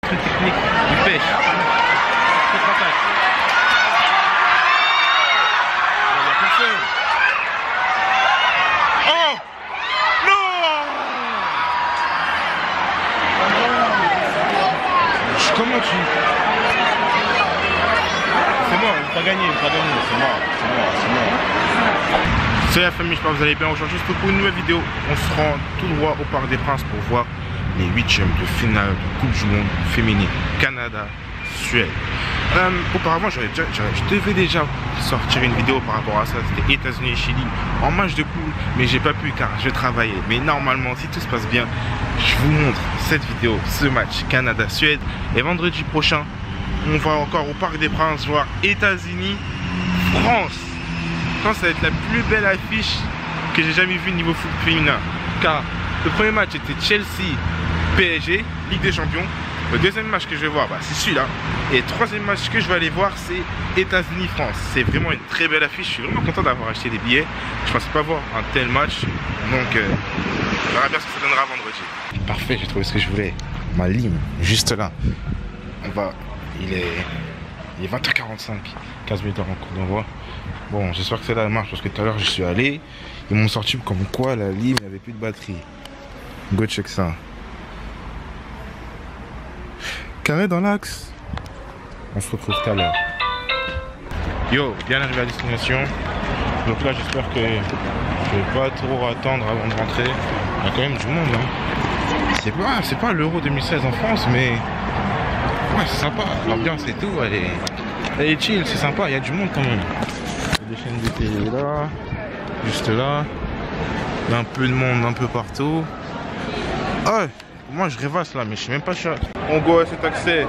truc technique, il pêche. Contre-attaque. Il n'y a personne. Oh non. Comment tu... C'est mort, il va gagner, c'est mort. Salut la famille, j'espère que vous allez bien. Aujourd'hui, c'est pour une nouvelle vidéo. On se rend tout droit au Parc des Princes pour voir les 8e de finale de Coupe du Monde féminine Canada-Suède. Auparavant, je devais déjà sortir une vidéo par rapport à ça. C'était États-Unis et Chili en match de poule, mais j'ai pas pu car je travaillais. Mais normalement, si tout se passe bien, je vous montre cette vidéo, ce match Canada-Suède. Et vendredi prochain, on va encore au Parc des Princes voir États-Unis-France. Ça va être la plus belle affiche que j'ai jamais vue niveau foot féminin. Car le premier match était Chelsea-PSG, Ligue des Champions. Le deuxième match que je vais voir, c'est celui-là. Et le troisième match que je vais aller voir, c'est États-Unis-France. C'est vraiment une très belle affiche. Je suis vraiment content d'avoir acheté des billets. Je ne pensais pas voir un tel match. Donc, on verra bien ce que ça donnera vendredi. Parfait, j'ai trouvé ce que je voulais. Ma lime, juste là. Il est 20h45. 15 minutes avant cours d'envoi. Bon, j'espère que celle-là marche parce que tout à l'heure, je suis allé. Ils m'ont sorti comme quoi la lime, il n'y avait plus de batterie. Go check ça. Carré dans l'axe. On se retrouve tout à l'heure. Yo, bien arrivé à destination. Donc là, j'espère que je vais pas trop attendre avant de rentrer. Il y a quand même du monde. Hein. C'est pas l'Euro 2016 en France, mais ouais, c'est sympa. L'ambiance et tout, elle est chill, c'est sympa. Il y a du monde quand même. Il y a des chaînes de télé là, juste là. Il y a un peu de monde un peu partout. Ah ouais, moi je rêvasse là, mais je sais même pas cher. On go à cet accès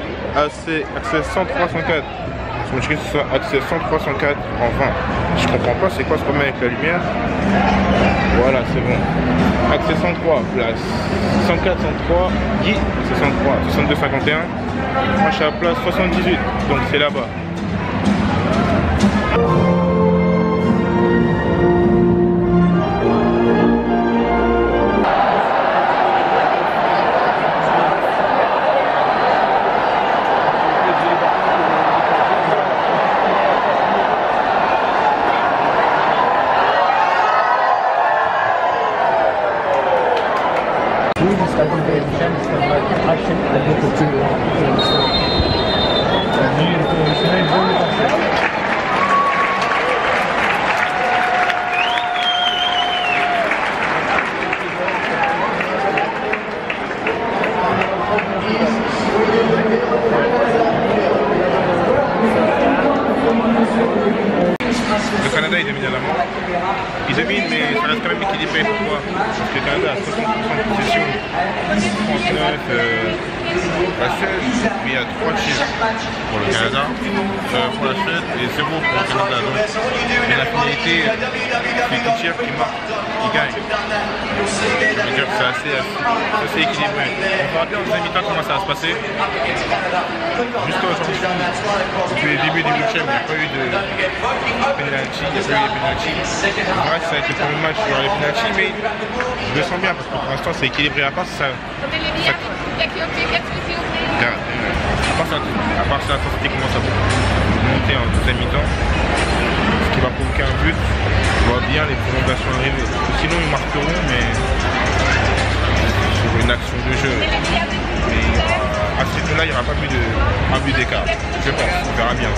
103 104. Je me dis que c'est ça, accès 103 104 en 20. Je comprends pas c'est quoi ce problème avec la lumière. Voilà, c'est bon. Accès 103, place 104 103, Guy, c'est 103, 62 51. Moi je suis à la place 78, donc c'est là-bas. Le Canada il domine à la main. Il domine mais ça reste quand même équilibré. Pourquoi? Parce que le Canada a 60% de possession, 39 la Suède, mais il y a 3 tirs pour le Canada, pour la Suède et 0 pour le Canada. Donc, mais la finalité, les 2 tirs qui marquent, ils gagnent. Je veux dire que c'est assez équilibré. On verra bien en deuxième mi-temps comment ça va se passer. Jusqu'à aujourd'hui, depuis le début du match, il n'y a pas eu de penalty, On verra si ça va être le premier match sur les penalty, mais je le sens bien parce que pour l'instant c'est équilibré. À part ça, ça commence à monter en deuxième mi-temps, ce qui va provoquer un but. On voit bien les prolongations arriver. Sinon ils marqueront, mais sur une action de jeu. Mais à ce niveau-là, il n'y aura pas plus un but d'écart. Je pense, on verra bien.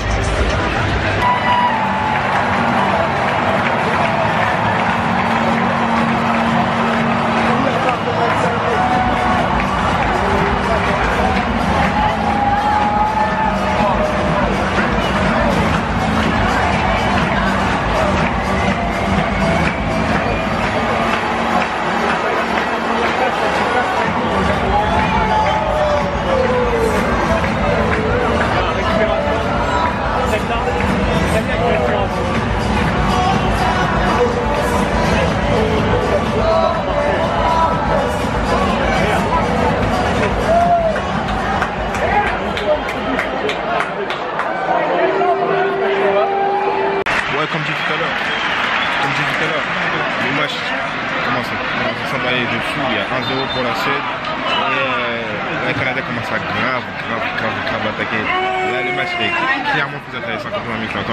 le match est clairement plus intéressant qu'en première mi-temps.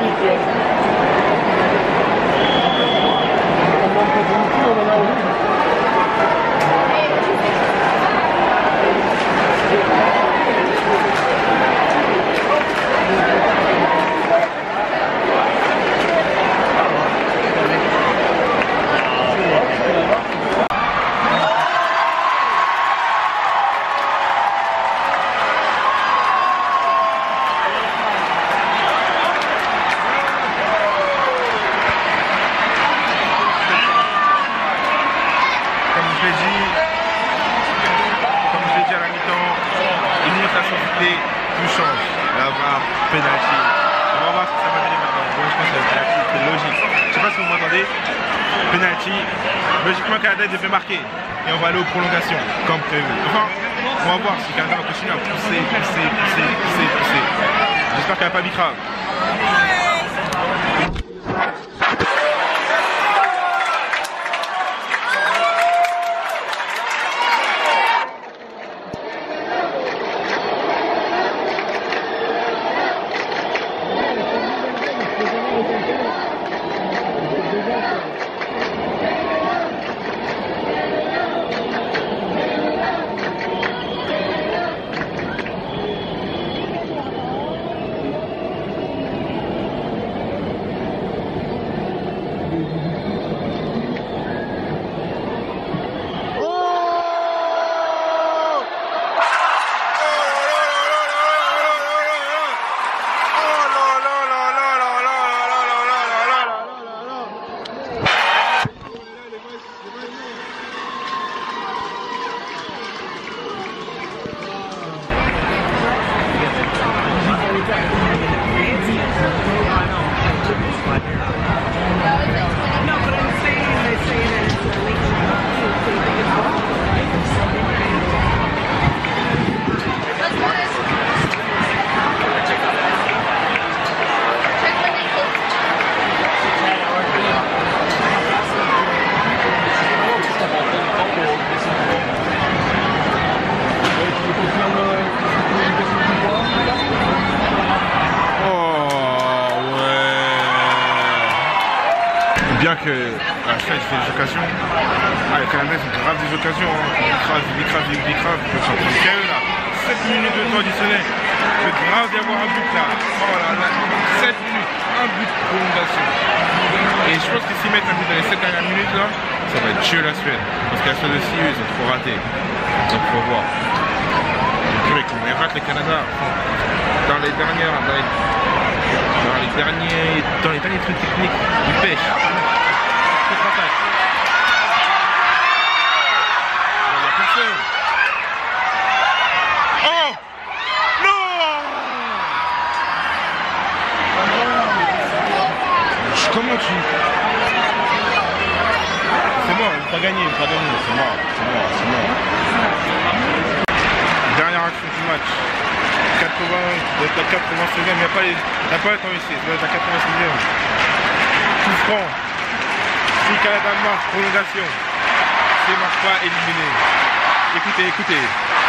Comme je l'ai dit à la mi-temps, il monte la sensibilité, tout change. Là, va penalty. On va voir ce que ça va donner maintenant. Moi, je pense que c'est penalty, c'est logique. Je sais pas si vous m'entendez. Penalty. Logiquement, Canada devait marquer. Et on va aller aux prolongations, comme prévu. Enfin, on va voir si Canada va continuer à pousser. J'espère qu'il n'y a pas Bicrave. Bien que la Suède fait des occasions, le Canada fait grave des occasions, Bicrave, ils peuvent s'en prendre qu'à eux là. 7 minutes de temps additionnel, il peut grave y avoir un but là. Oh là là, 7 minutes, un but de prolongation. Et je pense que s'ils mettent un but dans les 7 dernières minutes là, ça va être tuer la Suède. Parce que la Suède aussi, eux, ils ont trop raté. Donc faut voir. Et puis, ils ratent le Canada. Dans les derniers trucs techniques, ils pêchent. Oh non! Comment tu... C'est mort, il va gagner, c'est mort. Dernière action du match. 96e, il n'y a pas le temps ici, ça doit être à 96e. Tout franc. Si le Canada marque, prolongation. S'il ne marque pas, éliminé. Écoutez.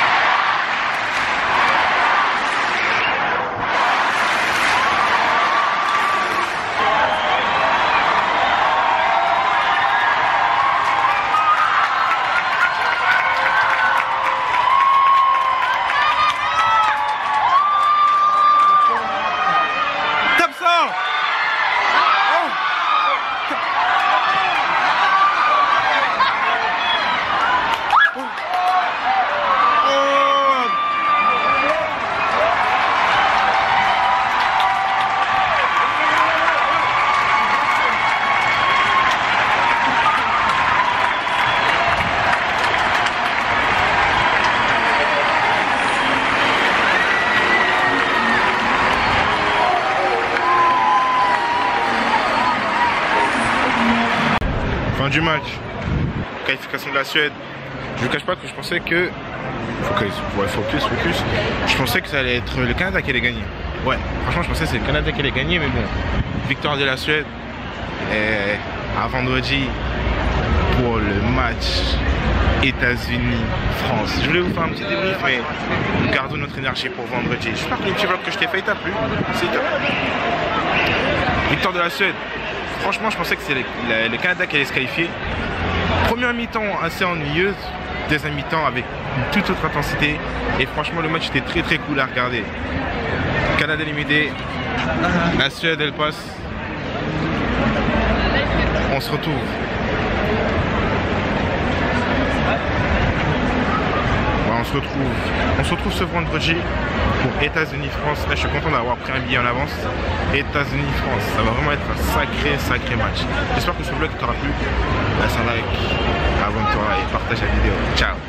Fin du match, qualification de la Suède. Je ne vous cache pas que je pensais que... Focus. Je pensais que ça allait être le Canada qui allait gagner. Ouais, franchement je pensais que c'est le Canada qui allait gagner, mais bon. Victoire de la Suède. Et à vendredi pour le match. match États-Unis-France. Je voulais vous faire un petit débrief, mais gardons notre énergie pour vendredi. J'espère que le petit vlog que je t'ai fait t'a plu. C'est top. Victoire de la Suède. Franchement, je pensais que c'était le Canada qui allait se qualifier. Première mi-temps assez ennuyeuse. Deuxième mi-temps avec une toute autre intensité. Et franchement, le match était très très cool à regarder. Canada éliminé. La Suède, elle passe. On se retrouve. On se retrouve ce vendredi pour États-Unis-France. Là, je suis content d'avoir pris un billet en avance. États-Unis-France, ça va vraiment être un sacré match. J'espère que ce vlog t'aura plu. Laisse un like, abonne-toi et partage la vidéo. Ciao.